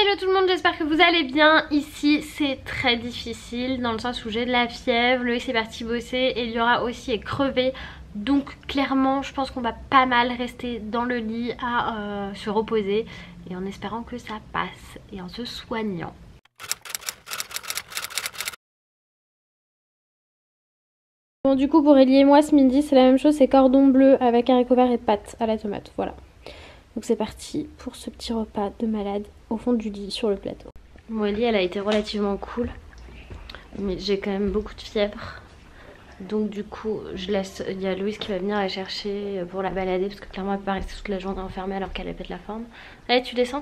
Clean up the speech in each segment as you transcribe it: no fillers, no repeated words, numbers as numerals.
Hello tout le monde, j'espère que vous allez bien. Ici c'est très difficile dans le sens où j'ai de la fièvre, Loïs est parti bosser et Liora aussi est crevée. Donc clairement je pense qu'on va pas mal rester dans le lit à se reposer et en espérant que ça passe et en se soignant. Bon du coup pour Ellie et moi ce midi c'est la même chose, c'est cordon bleu avec haricots verts et pâtes à la tomate, voilà. Donc c'est parti pour ce petit repas de malade au fond du lit sur le plateau. Bon Ellie elle a été relativement cool, mais j'ai quand même beaucoup de fièvre. Donc du coup je laisse, il y a Louise qui va venir la chercher pour la balader parce que clairement elle peut pas rester toute la journée enfermée alors qu'elle pète la forme. Allez tu descends.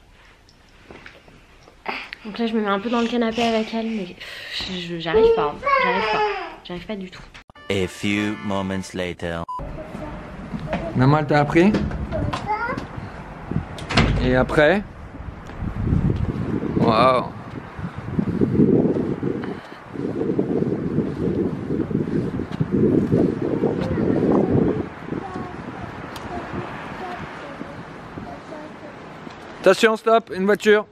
Donc là je me mets un peu dans le canapé avec elle mais j'arrive pas, j'arrive pas du tout. A few moments later. Maman elle t'a appris? Et après? Waouh! Attention, stop, une voiture!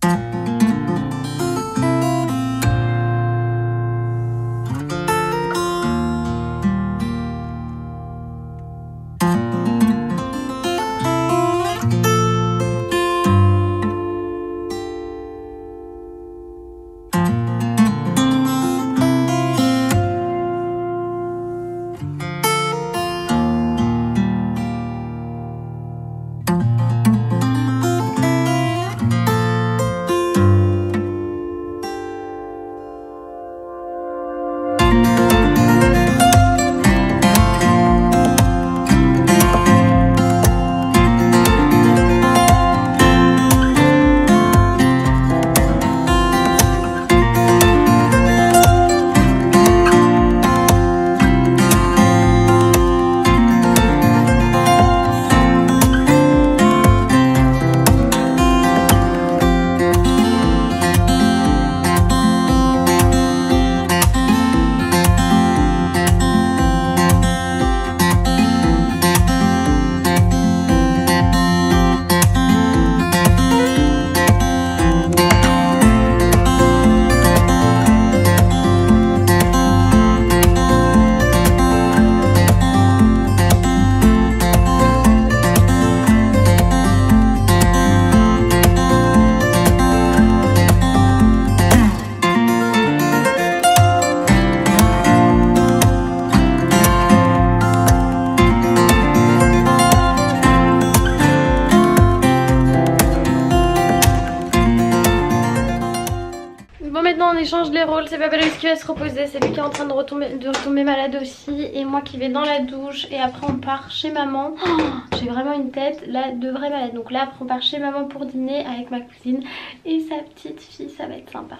On échange les rôles, c'est Papa Loïs qui va se reposer, c'est lui qui est en train de retomber malade aussi et moi qui vais dans la douche et après on part chez maman. Oh, j'ai vraiment une tête là de vraie malade, donc là après on part chez maman pour dîner avec ma cousine et sa petite fille, ça va être sympa.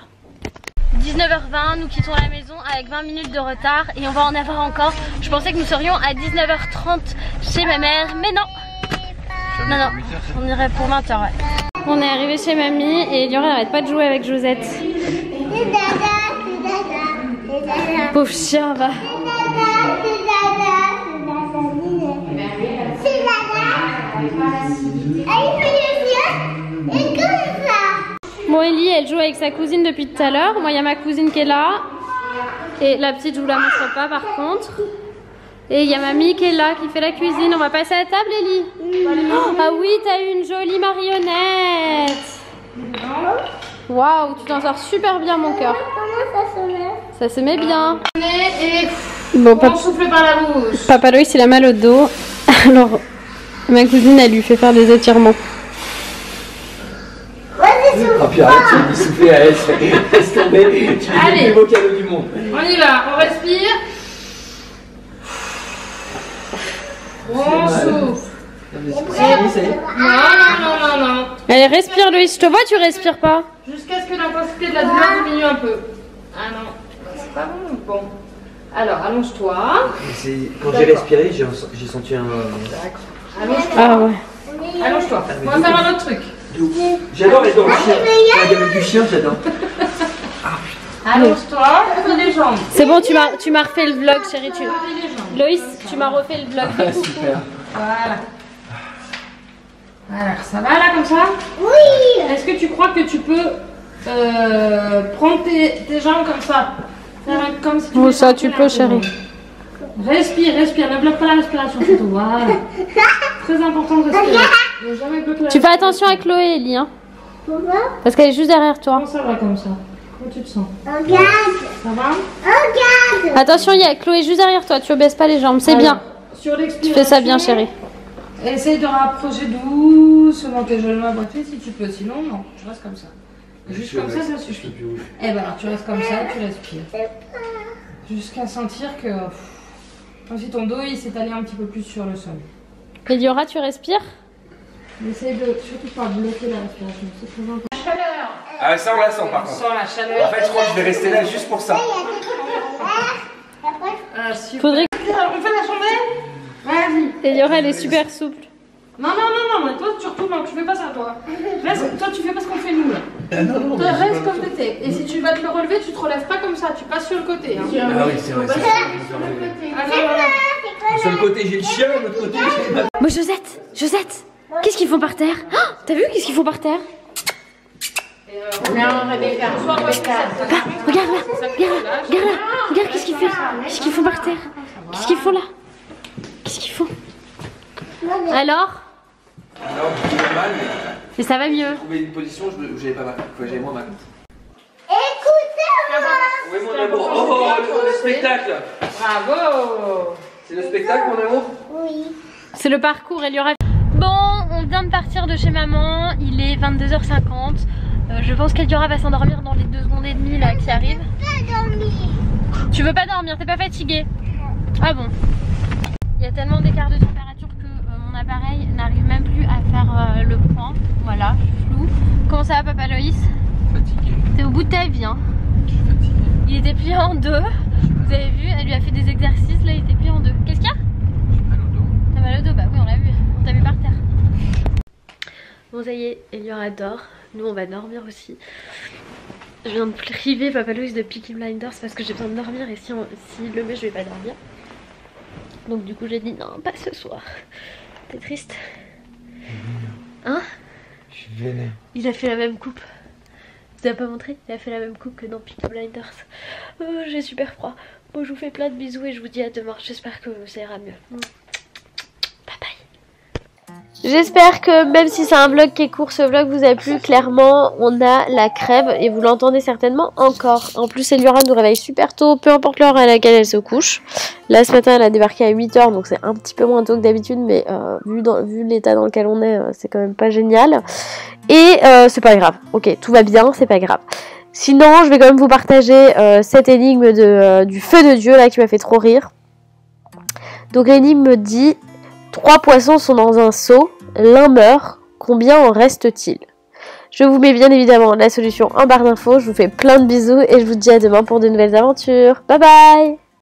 19h20, nous quittons la maison avec 20 minutes de retard et on va en avoir encore. Je pensais que nous serions à 19h30 chez ma mère, mais non. Non, on irait pour 20h, ouais. On est arrivé chez mamie et Liora n'arrête pas de jouer avec Josette. Pauvre chien, va. Bon, Ellie, elle joue avec sa cousine depuis tout à l'heure. Moi, il y a ma cousine qui est là. Et la petite, je vous la montre pas par contre. Et il y a mamie qui est là, qui fait la cuisine. On va passer à la table, Ellie. Ah oui, t'as eu une jolie marionnette. Waouh, tu t'en sors super bien, mon cœur. Comment ça se met? Ça se met bien. Et bon, on souffle par la bouche. Papa Loïs, il a mal au dos. Alors, ma cousine, elle lui fait faire des étirements. Ah puis arrête, tu dis souffler à elle, laisse tomber, tu lui dis le beau cadeau du monde. On y va, on respire. On souffle. Non. Allez, respire Loïs, je te vois, tu respires pas. Jusqu'à ce que l'intensité de la douleur diminue un peu. Ah non, c'est pas bon. Bon. Alors, allonge-toi. Quand j'ai respiré, j'ai senti un... D'accord. Allonge-toi. Ah ouais. Allonge-toi. On va faire un autre truc. J'adore les dents du chien. La gamme du chien, j'adore. Allonge-toi, fais les jambes. C'est bon, tu m'as refait le vlog, chérie. Loïs, tu m'as refait le vlog. Ah, super. Voilà. Alors, ça va là comme ça? Oui. Est-ce que tu crois que que tu peux prendre tes jambes comme ça. Comme si tu Bon, ça tu peux, chérie. Respire, respire. Ne bloque pas la respiration, c'est tout. Voilà. Très important de respirer. Ne jamais bloquer la Tu fais attention à Chloé, Ellie, hein. Pourquoi? Parce qu'elle est juste derrière toi. Comment ça va comme ça? Comment tu te sens? Regarde. Ça va? Regarde. Attention, il y a Chloé juste derrière toi, tu baisses pas les jambes, c'est bien. Sur Tu l'expiration. fais ça bien, chérie. Essaye de rapprocher doucement tes genoux à droite si tu peux, sinon non, tu restes comme ça. Juste comme ça, ça suffit. Et ben alors tu restes comme ça, tu respires. Jusqu'à sentir que aussi ton dos il s'est allé un petit peu plus sur le sol. Eliora, tu respires? Essaye de surtout pas bloquer la respiration, c'est très important. La chaleur. Ah, ça on la sent par On contre. sent la chaleur. En fait, je crois que je vais rester là juste pour ça. Super. Faudrait On fait la journée? Vas-y. Eliora, elle est super souple. Non, toi tu retournes, non, tu fais pas ça toi. Toi tu fais pas ce qu'on fait nous là. Toi reste comme t'étais. Et si tu vas te le relever, tu te relèves pas comme ça, tu passes sur le côté. Hein. Ah oui, c'est vrai. Sur le côté, j'ai le chien, de l'autre côté, j'ai ma... Moi, Josette, qu'est-ce qu'ils font par terre? Oh, t'as vu qu'est-ce qu'ils font par terre? Regarde qu'est-ce qu'ils font? Qu'est-ce qu'ils font par terre? Qu'est-ce qu'ils font là? Qu'est-ce qu'ils font? Alors? Non, j'ai mal, Mais ça va mieux. mais trouver une position où j'avais pas mal. J'avais moins mal. Écoutez-moi. Oui, mon amour. Oh, le spectacle. Bravo. C'est le spectacle, mon amour? Oui. C'est le parcours, Eliora. Bon, on vient de partir de chez maman. Il est 22h50. Je pense qu'Eliora va s'endormir dans les 2 secondes et demie là qui arrivent. Pas dormir. Tu veux pas dormir? T'es pas fatiguée? Ah bon? Il y a tellement d'écart de température que mon appareil n'arrive même plus à faire le point. Voilà, flou. Comment ça va, Papa Loïs? Fatigué. T'es au bout de ta vie, hein? Je suis fatigué. Il était plié en 2. Vous avez vu, elle lui a fait des exercices, là il était plié en 2. Qu'est-ce qu'il y a? J'ai mal au dos. T'as mal au dos? Bah oui, on l'a vu. On t'a vu par terre. Bon, ça y est, Eliora dort. Nous, on va dormir aussi. Je viens de priver Papa Loïs de Peaky Blinders parce que j'ai besoin de dormir et si le met, je vais pas dormir. Donc du coup j'ai dit non, pas ce soir. T'es triste? Hein? Je suis vénère. Il a fait la même coupe. Tu t'as pas montré? Il a fait la même coupe que dans Peaky Blinders. Oh, j'ai super froid. Bon, je vous fais plein de bisous et je vous dis à demain. J'espère que ça ira mieux. Bye bye. J'espère que même si c'est un vlog qui est court, ce vlog vous a plu. Clairement, on a la crève et vous l'entendez certainement encore. En plus, Eliora nous réveille super tôt, peu importe l'heure à laquelle elle se couche. Là, ce matin, elle a débarqué à 8 h, donc c'est un petit peu moins tôt que d'habitude, mais vu l'état dans lequel on est, c'est quand même pas génial. Et c'est pas grave. Ok, tout va bien, c'est pas grave. Sinon, je vais quand même vous partager cette énigme du feu de Dieu là qui m'a fait trop rire. Donc l'énigme dit: 3 poissons sont dans un seau, l'un meurt, combien en reste-t-il? Je vous mets bien évidemment la solution en barre d'infos, je vous fais plein de bisous et je vous dis à demain pour de nouvelles aventures. Bye bye!